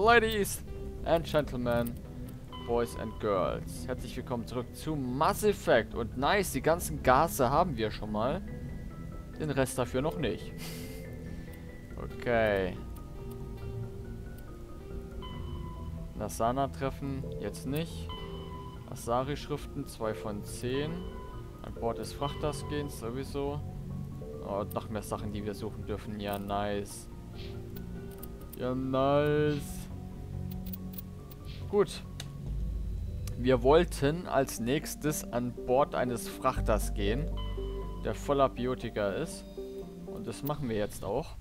Ladies and Gentlemen, Boys and Girls. Herzlich willkommen zurück zu Mass Effect. Und nice, die ganzen Gase haben wir schon mal. Den Rest dafür noch nicht. Okay. Nasana treffen, jetzt nicht. Asari-Schriften, 2 von 10. An Bord des Frachters gehen, sowieso. Oh, noch mehr Sachen, die wir suchen dürfen. Ja, nice. Ja, nice. Gut. Wir wollten als nächstes an Bord eines Frachters gehen, der voller Biotika ist. Und das machen wir jetzt auch.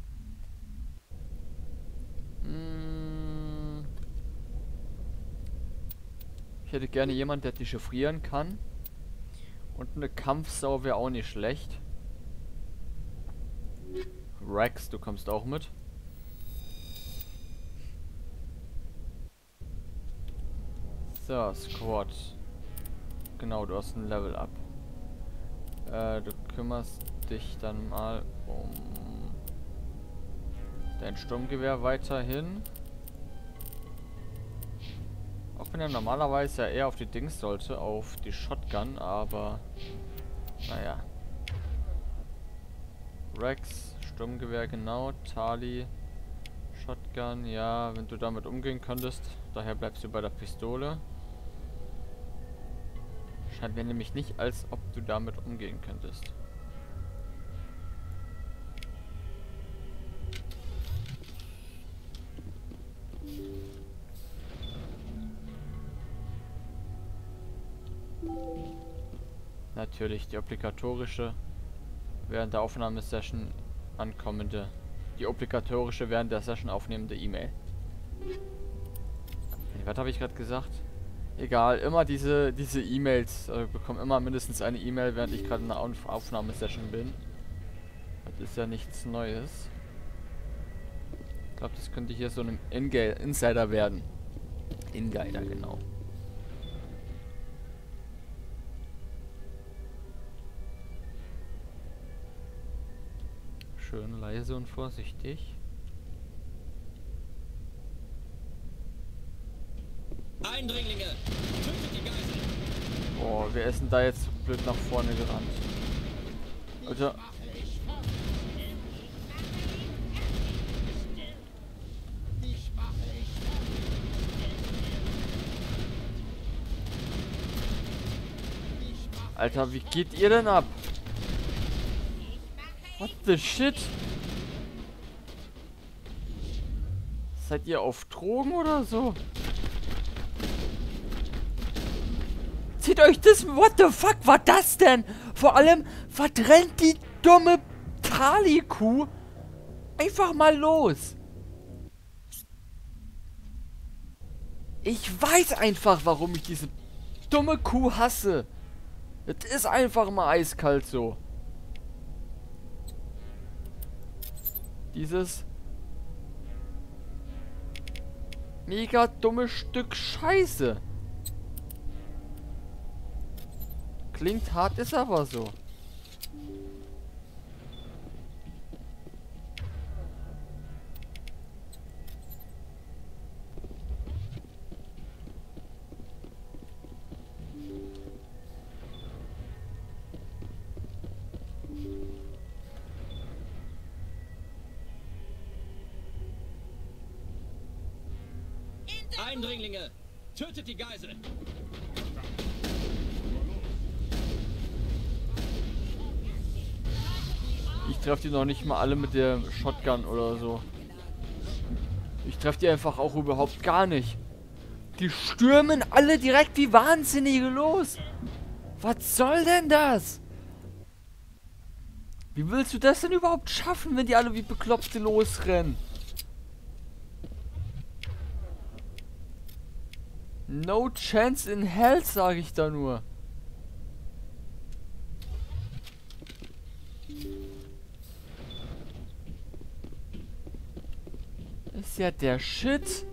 Ich hätte gerne jemanden, der dechiffrieren kann. Und eine Kampfsau wäre auch nicht schlecht. Rex, du kommst auch mit. So, Squad. Genau, du hast ein Level Up. Du kümmerst dich dann mal um dein Sturmgewehr weiterhin. Auch wenn er normalerweise ja eher auf die Dings sollte, auf die Shotgun, aber naja. Rex, Sturmgewehr genau, Tali, Shotgun, ja, wenn du damit umgehen könntest. Daher bleibst du bei der Pistole. Scheint mir nämlich nicht, als ob du damit umgehen könntest. Natürlich die obligatorische während der Aufnahmesession ankommende, die obligatorische während der Session aufnehmende E-Mail. Was habe ich gerade gesagt? Egal, immer diese E-Mails, bekomme immer mindestens eine E-Mail, während ich gerade in einer Aufnahmesession bin. Das ist ja nichts Neues. Ich glaube, das könnte hier so ein Insider werden. Insider, genau. Schön leise und vorsichtig. Eindringlinge! Tötet die Geiseln! Boah, wer ist denn da jetzt so blöd nach vorne gerannt? Alter. Alter, wie geht ihr denn ab? What the shit? Seid ihr auf Drogen oder so? Zieht euch das... What the fuck war das denn? Vor allem, was rennt die dumme Tali-Kuh einfach mal los? Ich weiß einfach, warum ich diese dumme Kuh hasse. Es ist einfach mal eiskalt so. Dieses mega dumme Stück Scheiße. Klingt hart, ist aber so. Eindringlinge! Tötet die Geiseln! Ich treffe die noch nicht mal alle mit der Shotgun oder so. Ich treffe die einfach auch überhaupt gar nicht. Die stürmen alle direkt wie Wahnsinnige los. Was soll denn das? Wie willst du das denn überhaupt schaffen, wenn die alle wie Bekloppte losrennen? No chance in hell, sage ich da nur. Ist ja der Shit.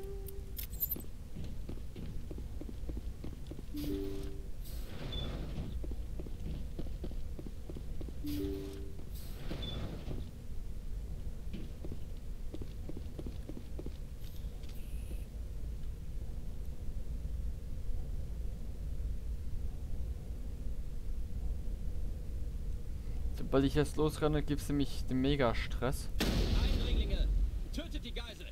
Sobald ich jetzt losrenne, gibt es nämlich den Mega-Stress. Eindringlinge! Tötet die Geisel!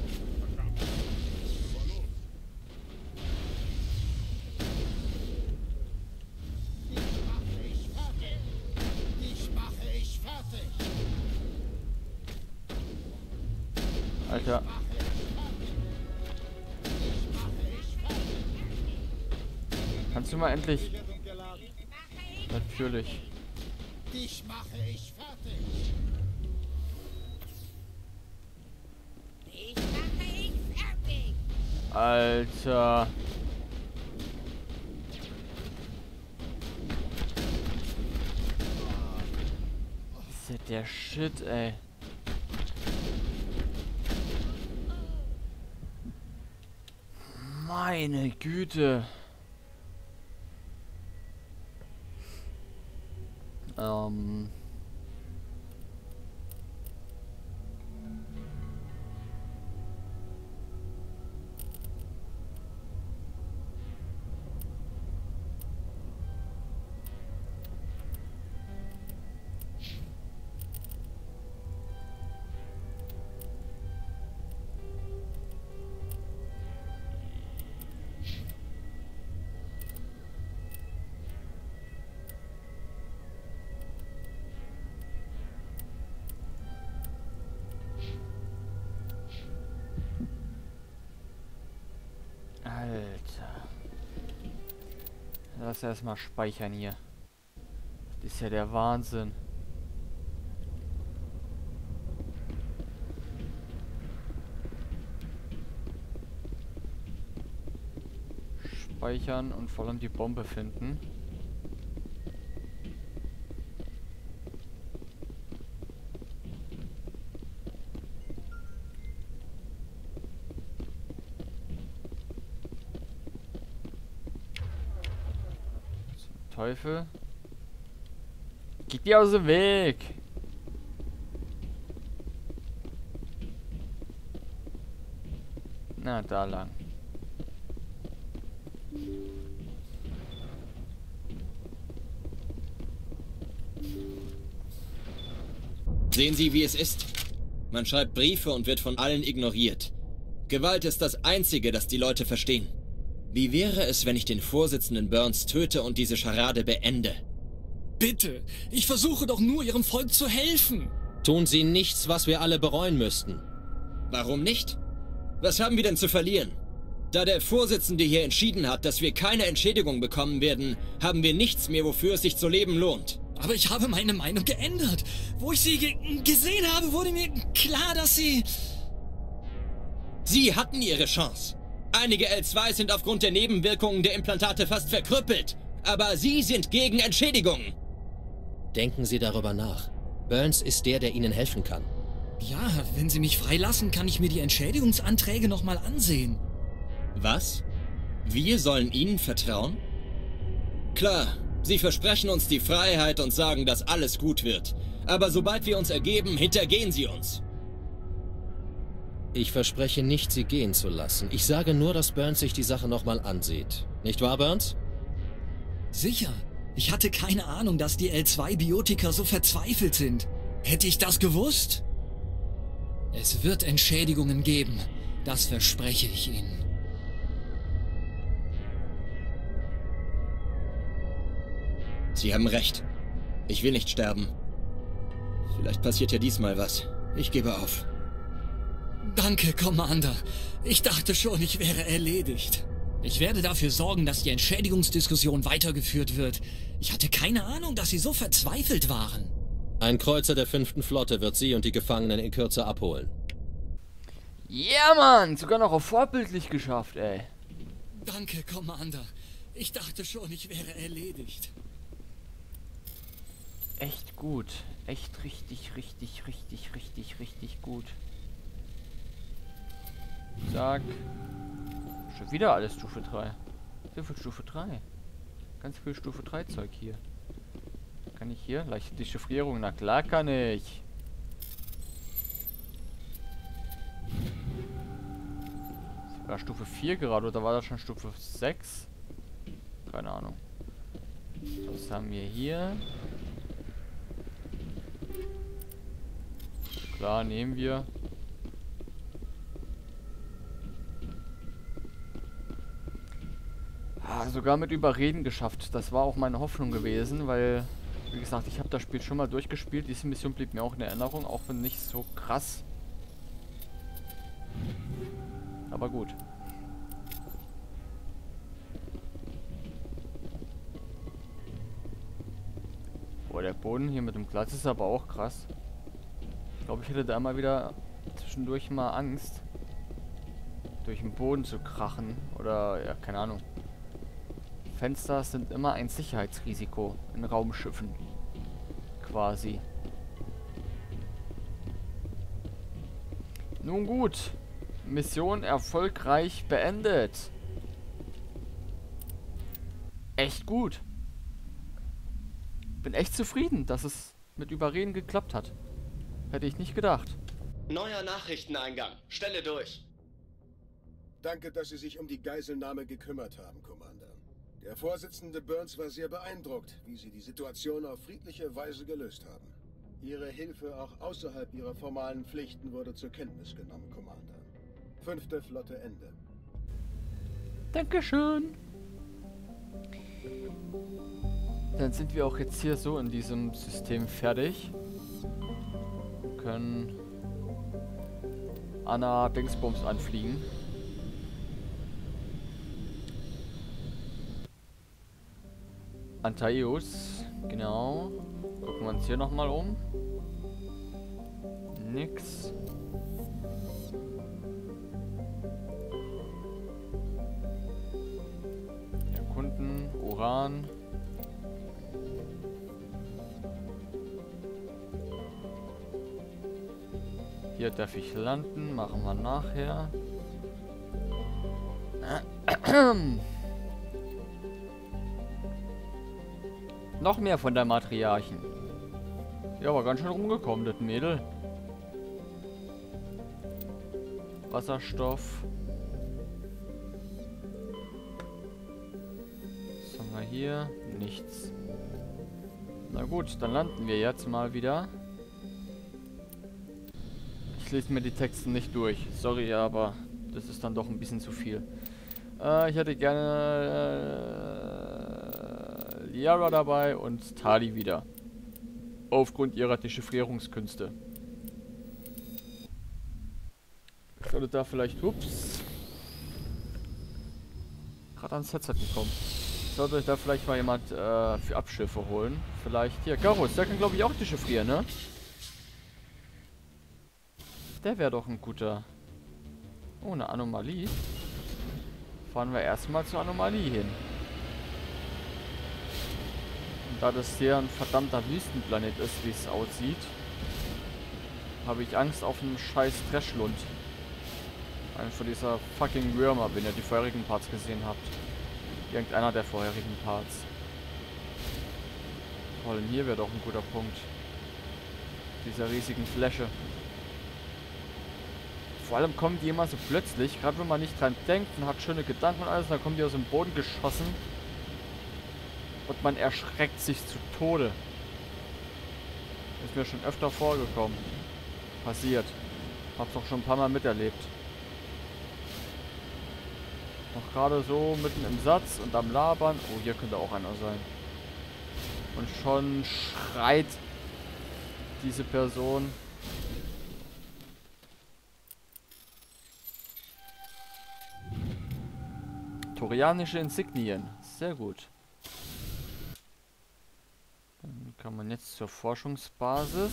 Dich mache ich fertig. Alter. Kannst du mal endlich... Natürlich. Dich mache ich fertig. Ich mache ich fertig. Alter. Ist ja der Shit, ey. Meine Güte. Alter. Lass erstmal speichern hier. Das ist ja der Wahnsinn. Speichern und vor allem die Bombe finden. Teufel. Geht dir aus dem Weg. Na, da lang. Sehen Sie, wie es ist? Man schreibt Briefe und wird von allen ignoriert. Gewalt ist das Einzige, das die Leute verstehen. Wie wäre es, wenn ich den Vorsitzenden Burns töte und diese Scharade beende? Bitte, ich versuche doch nur, Ihrem Volk zu helfen. Tun Sie nichts, was wir alle bereuen müssten. Warum nicht? Was haben wir denn zu verlieren? Da der Vorsitzende hier entschieden hat, dass wir keine Entschädigung bekommen werden, haben wir nichts mehr, wofür es sich zu leben lohnt. Aber ich habe meine Meinung geändert. Wo ich Sie gesehen habe, wurde mir klar, dass Sie... Sie hatten Ihre Chance. Einige L2 sind aufgrund der Nebenwirkungen der Implantate fast verkrüppelt. Aber Sie sind gegen Entschädigungen. Denken Sie darüber nach. Burns ist der, der Ihnen helfen kann. Ja, wenn Sie mich freilassen, kann ich mir die Entschädigungsanträge nochmal ansehen. Was? Wir sollen Ihnen vertrauen? Klar, Sie versprechen uns die Freiheit und sagen, dass alles gut wird. Aber sobald wir uns ergeben, hintergehen Sie uns. Ich verspreche nicht, Sie gehen zu lassen. Ich sage nur, dass Burns sich die Sache nochmal ansieht. Nicht wahr, Burns? Sicher. Ich hatte keine Ahnung, dass die L2-Biotiker so verzweifelt sind. Hätte ich das gewusst? Es wird Entschädigungen geben. Das verspreche ich Ihnen. Sie haben recht. Ich will nicht sterben. Vielleicht passiert ja diesmal was. Ich gebe auf. Danke, Commander. Ich dachte schon, ich wäre erledigt. Ich werde dafür sorgen, dass die Entschädigungsdiskussion weitergeführt wird. Ich hatte keine Ahnung, dass Sie so verzweifelt waren. Ein Kreuzer der 5. Flotte wird Sie und die Gefangenen in Kürze abholen. Ja, Mann! Sogar noch auf vorbildlich geschafft, ey. Danke, Commander. Ich dachte schon, ich wäre erledigt. Echt gut. Echt richtig gut. Sag. Schon wieder alles Stufe 3. Sehr viel Stufe 3. Ganz viel Stufe 3 Zeug hier. Kann ich hier? Leichte Dechiffrierung. Na klar kann ich. War Stufe 4 gerade oder war das schon Stufe 6? Keine Ahnung. Was haben wir hier? Klar, nehmen wir. Ah, sogar mit Überreden geschafft. Das war auch meine Hoffnung gewesen, weil, wie gesagt, ich habe das Spiel schon mal durchgespielt. Diese Mission blieb mir auch in Erinnerung, auch wenn nicht so krass. Aber gut. Boah, der Boden hier mit dem Glas ist aber auch krass. Ich glaube, ich hätte da mal wieder zwischendurch mal Angst, durch den Boden zu krachen. Oder, ja, keine Ahnung. Fenster sind immer ein Sicherheitsrisiko in Raumschiffen. Quasi. Nun gut. Mission erfolgreich beendet. Echt gut. Bin echt zufrieden, dass es mit Überreden geklappt hat. Hätte ich nicht gedacht. Neuer Nachrichteneingang. Stelle durch. Danke, dass Sie sich um die Geiselnahme gekümmert haben, Commander. Der Vorsitzende Burns war sehr beeindruckt, wie Sie die Situation auf friedliche Weise gelöst haben. Ihre Hilfe auch außerhalb Ihrer formalen Pflichten wurde zur Kenntnis genommen, Commander. 5. Flotte Ende. Dankeschön. Dann sind wir auch jetzt hier so in diesem System fertig. Wir können Anna Dingsbums anfliegen. Antaios, genau. Gucken wir uns hier nochmal um. Nix. Erkunden, Uran. Hier darf ich landen, machen wir nachher. Noch mehr von der Matriarchen. Ja, aber ganz schön rumgekommen, das Mädel. Wasserstoff. Was haben wir hier? Nichts. Na gut, dann landen wir jetzt mal wieder. Ich lese mir die Texte nicht durch. Sorry, aber das ist dann doch ein bisschen zu viel. Ich hätte gerne Liara dabei und Tali wieder. Aufgrund ihrer Dechiffrierungskünste. Sollte da vielleicht... Ups. Gerade ans Headset gekommen. Sollte ich da vielleicht mal jemand für Abschiffe holen. Vielleicht... Hier, Garus, der kann glaube ich auch dechiffrieren, ne? Der wäre doch ein guter... Oh, eine Anomalie. Fahren wir erstmal zur Anomalie hin. Und da das hier ein verdammter Wüstenplanet ist, wie es aussieht, habe ich Angst auf einen scheiß Trashland. Einen von dieser fucking Würmer, wenn ihr die vorherigen Parts gesehen habt. Irgendeiner der vorherigen Parts. Toll, hier wäre doch ein guter Punkt. Dieser riesigen Fläche. Vor allem kommen die immer so plötzlich, gerade wenn man nicht dran denkt und hat schöne Gedanken und alles, dann kommen die aus dem Boden geschossen. Und man erschreckt sich zu Tode. Ist mir schon öfter vorgekommen. Passiert. Hab's auch schon ein paar Mal miterlebt. Noch gerade so mitten im Satz und am Labern. Oh, hier könnte auch einer sein. Und schon schreit diese Person. Torianische Insignien. Sehr gut. Dann kann man jetzt zur Forschungsbasis.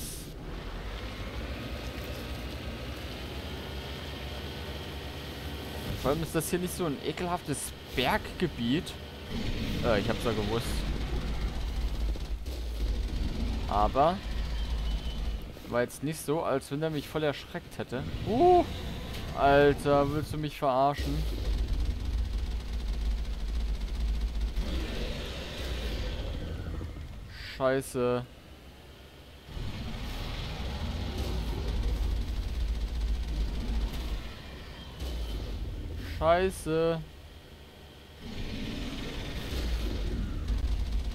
Vor allem ist das hier nicht so ein ekelhaftes Berggebiet. Ich hab's ja gewusst. Aber war jetzt nicht so, als wenn er mich voll erschreckt hätte. Alter, willst du mich verarschen? Scheiße. Scheiße.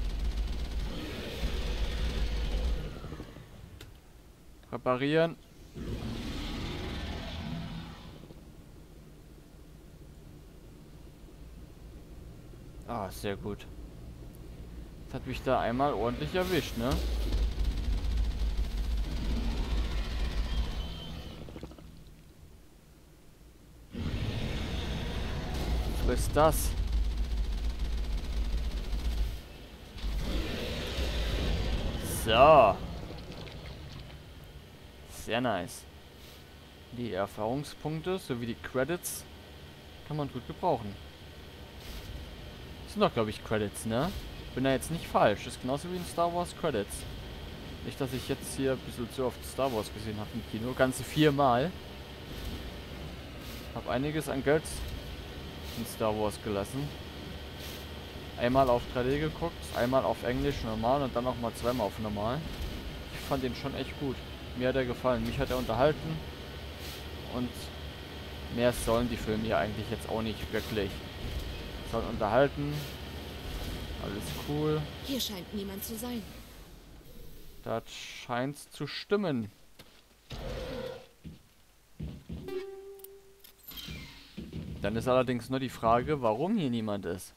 Reparieren. Ah, sehr gut. Das hat mich da einmal ordentlich erwischt, ne? Was ist das? So. Sehr nice. Die Erfahrungspunkte sowie die Credits kann man gut gebrauchen. Das sind doch, glaube ich, Credits, ne? Bin da jetzt nicht falsch. Das ist genauso wie in Star Wars Credits. Nicht, dass ich jetzt hier ein bisschen zu oft Star Wars gesehen habe im Kino. Ganze 4 Mal. Hab einiges an Geld in Star Wars gelassen. Einmal auf 3D geguckt, einmal auf Englisch normal und dann auch mal zweimal auf normal. Ich fand den schon echt gut. Mir hat er gefallen. Mich hat er unterhalten. Und mehr sollen die Filme ja eigentlich jetzt auch nicht wirklich. Sollen unterhalten. Alles cool. Hier scheint niemand zu sein. Das scheint zu stimmen. Dann ist allerdings nur die Frage, warum hier niemand ist.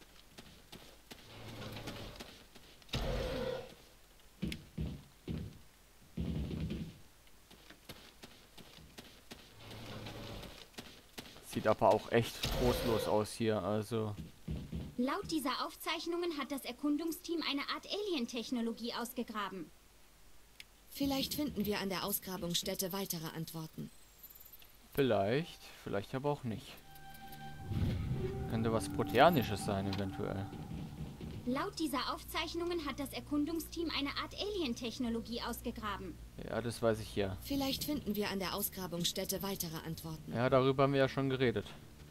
Sieht aber auch echt trostlos aus hier, also... Laut dieser Aufzeichnungen hat das Erkundungsteam eine Art Alien-Technologie ausgegraben. Vielleicht finden wir an der Ausgrabungsstätte weitere Antworten. Vielleicht, vielleicht aber auch nicht. Könnte was Proteanisches sein, eventuell. Laut dieser Aufzeichnungen hat das Erkundungsteam eine Art Alien-Technologie ausgegraben. Ja, das weiß ich ja. Vielleicht finden wir an der Ausgrabungsstätte weitere Antworten. Ja, darüber haben wir ja schon geredet.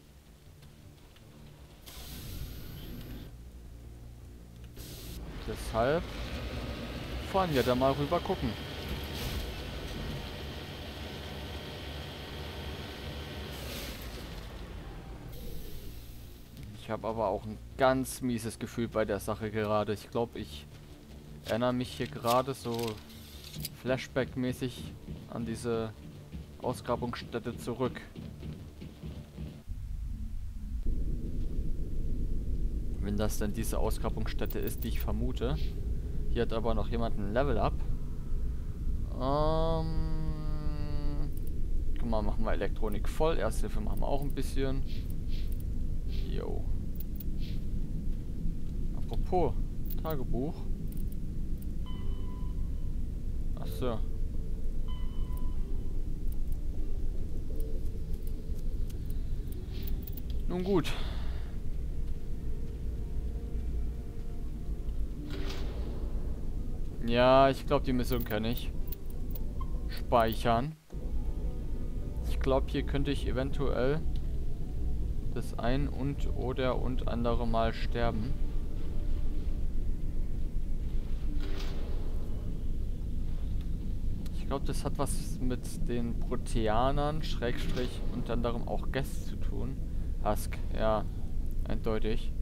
Deshalb fahren wir da mal rüber gucken. Ich habe aber auch ein ganz mieses Gefühl bei der Sache gerade. Ich glaube, ich erinnere mich hier gerade so Flashback-mäßig an diese Ausgrabungsstätte zurück. Wenn das denn diese Ausgrabungsstätte ist, die ich vermute. Hier hat aber noch jemand ein Level-Up. Guck mal, machen wir Elektronik voll. Ersthilfe machen wir auch ein bisschen. Jo. Apropos, Tagebuch. Achso. Nun gut. Ja, ich glaube, die Mission kann ich speichern. Ich glaube, hier könnte ich eventuell das ein oder andere Mal sterben. Ich glaube, das hat was mit den Proteanern, Schrägstrich, unter anderem auch Gest zu tun. Husk, ja, eindeutig.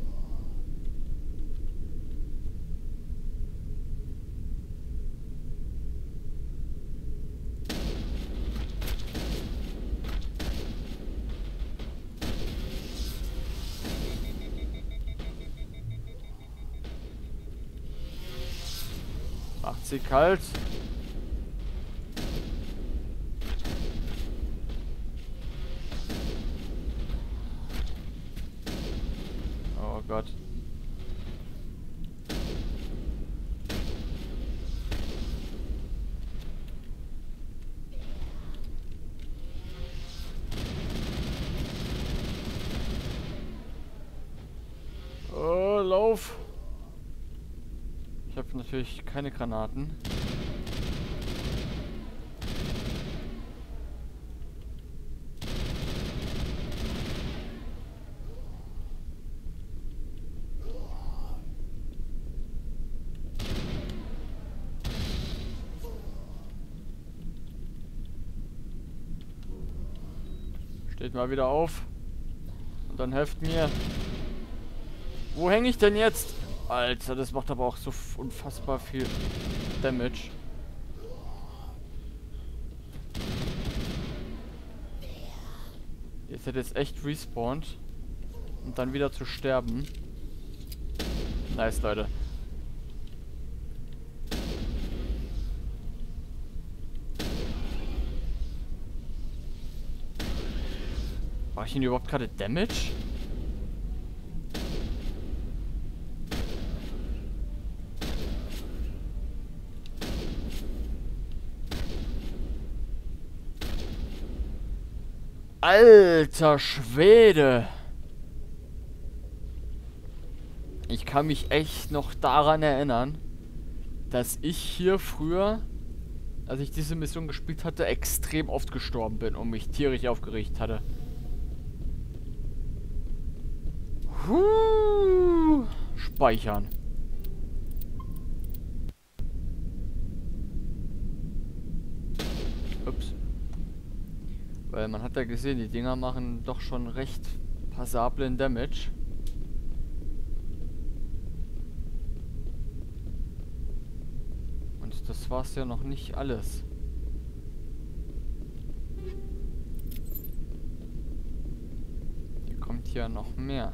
Macht sie kalt. Oh Gott. Oh, lauf. Ich habe natürlich keine Granaten. Steht mal wieder auf. Und dann helft mir. Wo hänge ich denn jetzt? Alter, das macht aber auch so unfassbar viel Damage. Jetzt hätte jetzt echt respawned. Und dann wieder zu sterben. Nice, Leute. War ich ihn überhaupt gerade Damage? Alter Schwede! Ich kann mich echt noch daran erinnern, dass ich hier früher, als ich diese Mission gespielt hatte, extrem oft gestorben bin und mich tierisch aufgeregt hatte. Speichern. Ups. Weil man hat ja gesehen, die Dinger machen doch schon recht passablen Damage. Und das war's ja noch nicht alles. Hier kommt ja noch mehr.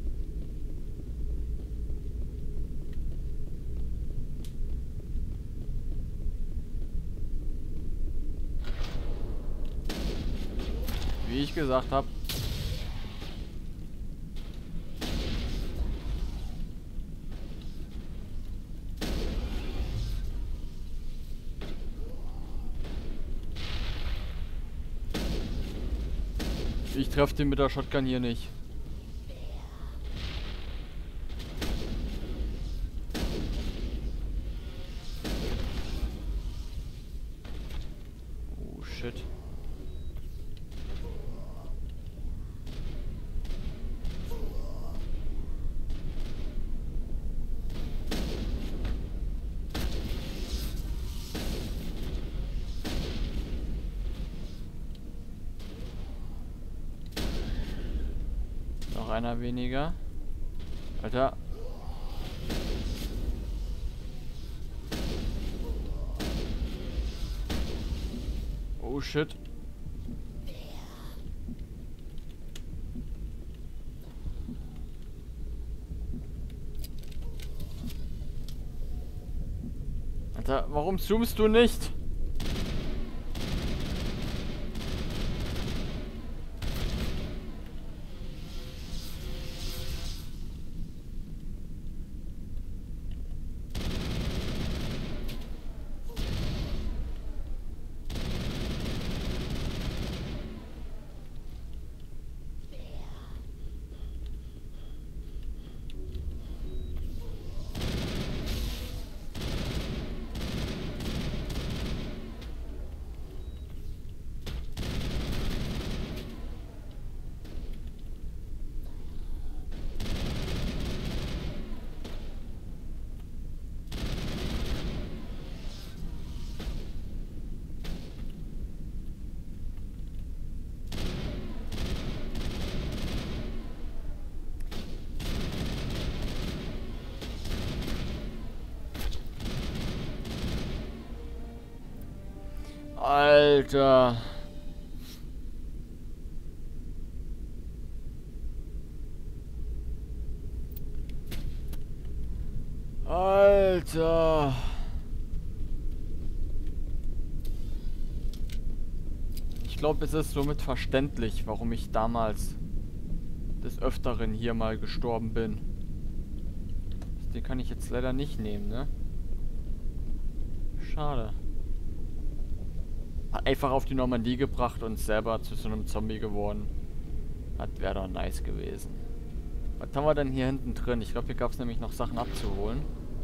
Wie ich gesagt habe. Ich treffe den mit der Shotgun hier nicht. Oh shit. Noch einer weniger. Alter. Oh shit. Alter, warum zoomst du nicht? Alter. Alter. Ich glaube, es ist somit verständlich, warum ich damals des Öfteren hier mal gestorben bin. Den kann ich jetzt leider nicht nehmen, ne? Schade. Hat einfach auf die Normandie gebracht und selber zu so einem Zombie geworden. Das wäre doch nice gewesen. Was haben wir denn hier hinten drin? Ich glaube, hier gab es nämlich noch Sachen abzuholen.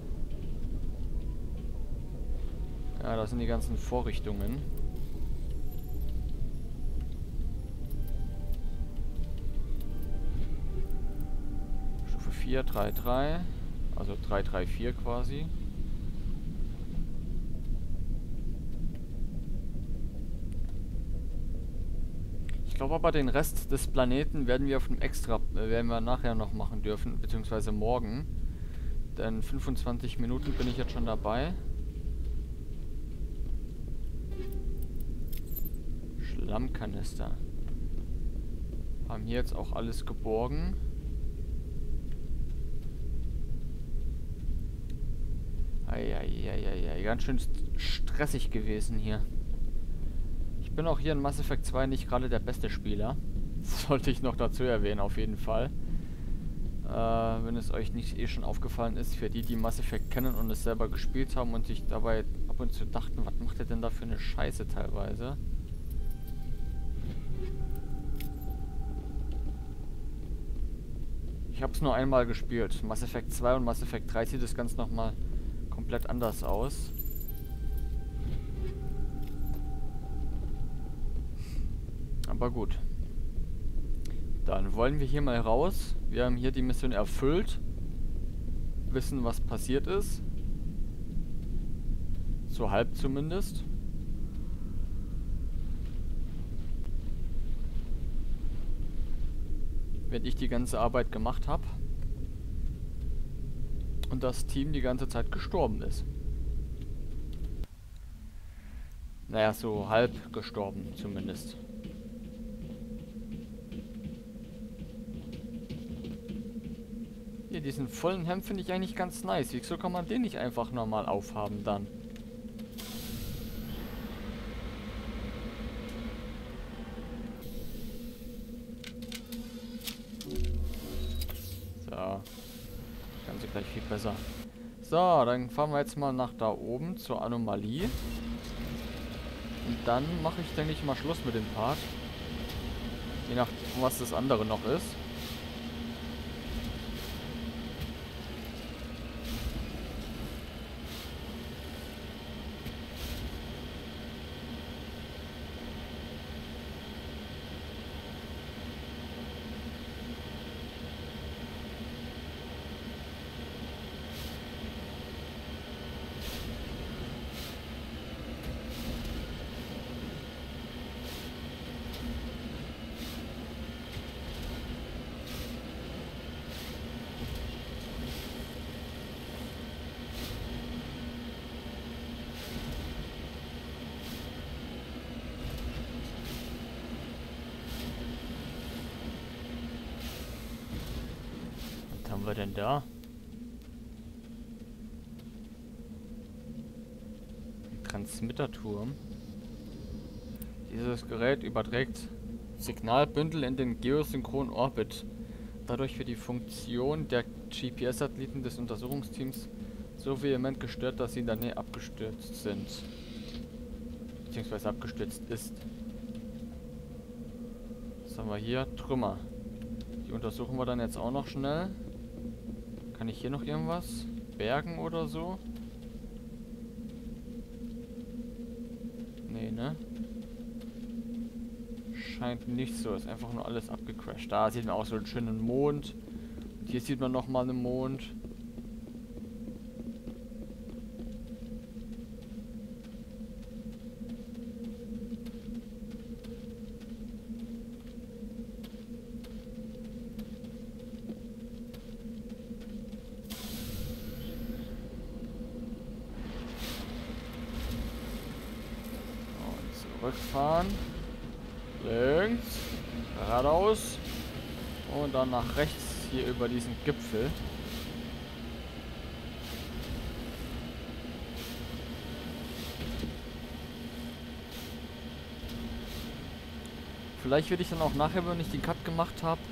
Ja, das sind die ganzen Vorrichtungen. Stufe 4, 3, 3. Also 3, 3, 4 quasi. Ich glaube aber, den Rest des Planeten werden wir auf dem werden wir nachher noch machen dürfen, beziehungsweise morgen. Denn 25 Minuten bin ich jetzt schon dabei. Schlammkanister. Haben hier jetzt auch alles geborgen. Eieieiei, ganz schön stressig gewesen hier. Ich bin auch hier in Mass Effect 2 nicht gerade der beste Spieler. Das sollte ich noch dazu erwähnen, auf jeden Fall. Wenn es euch nicht eh schon aufgefallen ist, für die, die Mass Effect kennen und es selber gespielt haben und sich dabei ab und zu dachten, was macht er denn da für eine Scheiße teilweise? Ich habe es nur einmal gespielt. Mass Effect 2 und Mass Effect 3 sieht das Ganze nochmal komplett anders aus. Aber gut. Dann wollen wir hier mal raus. Wir haben hier die Mission erfüllt. Wissen, was passiert ist. So halb zumindest. Wenn ich die ganze Arbeit gemacht habe. Und das Team die ganze Zeit gestorben ist. Naja, so halb gestorben zumindest. Hier, diesen vollen Hemd finde ich eigentlich ganz nice. Wieso kann man den nicht einfach normal aufhaben dann? So. Ganz gleich viel besser. So, dann fahren wir jetzt mal nach da oben zur Anomalie. Und dann mache ich, denke ich, mal Schluss mit dem Part. Je nachdem, was das andere noch ist. Was haben wir denn da? Ein Transmitterturm. Dieses Gerät überträgt Signalbündel in den geosynchronen Orbit. Dadurch wird die Funktion der GPS-Satelliten des Untersuchungsteams so vehement gestört, dass sie in der Nähe abgestürzt sind. Beziehungsweise abgestürzt ist. Was haben wir hier? Trümmer. Die untersuchen wir dann jetzt auch noch schnell. Kann ich hier noch irgendwas bergen oder so? Nee, ne? Scheint nicht so. Ist einfach nur alles abgecrashed. Da sieht man auch so einen schönen Mond. Und hier sieht man nochmal einen Mond. Rückfahren, links, geradeaus und dann nach rechts hier über diesen Gipfel. Vielleicht werde ich dann auch nachher, wenn ich den Cut gemacht habe,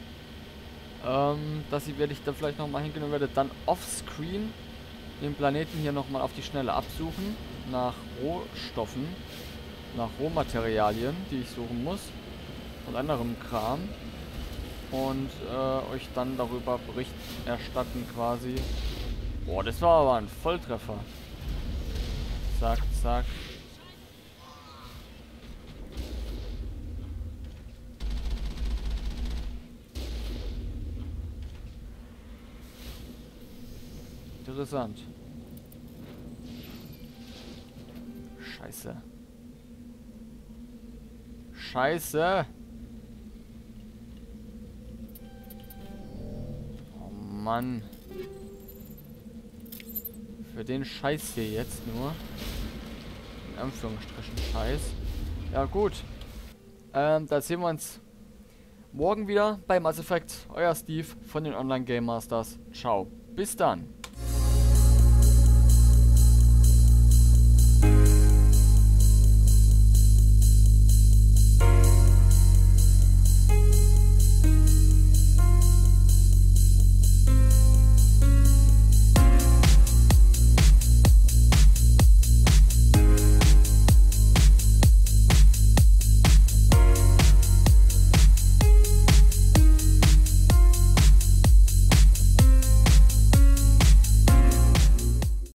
werde ich dann vielleicht nochmal hingehen und werde dann offscreen den Planeten hier nochmal auf die Schnelle absuchen nach Rohstoffen. Nach Rohmaterialien, die ich suchen muss und anderem Kram und euch dann darüber Bericht erstatten quasi. Boah, das war aber ein Volltreffer. Zack, zack. Interessant. Scheiße. Scheiße. Oh Mann. Für den Scheiß hier jetzt nur. In Anführungsstrichen Scheiß. Ja gut. Da sehen wir uns morgen wieder bei Mass Effect. Euer Steve von den Online Game Masters. Ciao. Bis dann.